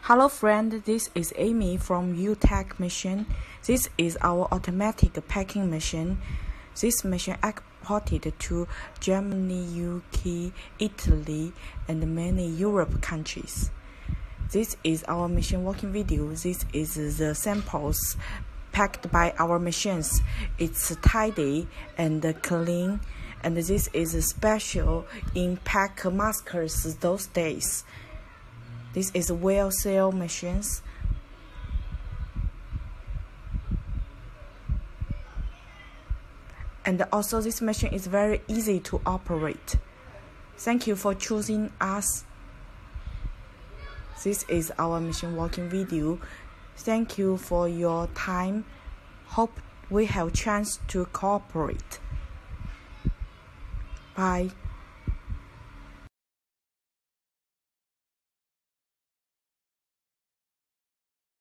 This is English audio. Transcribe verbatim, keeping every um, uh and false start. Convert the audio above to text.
Hello friend, this is Amy from UTech Machine. This is our automatic packing machine. This machine exported to Germany, U K, Italy, and many Europe countries. This is our machine working video. This is the samples packed by our machines. It's tidy and clean, and this is special in pack maskers those days. This is well sale machines. And also this machine is very easy to operate. Thank you for choosing us. This is our machine working video. Thank you for your time. Hope we have chance to cooperate. Bye.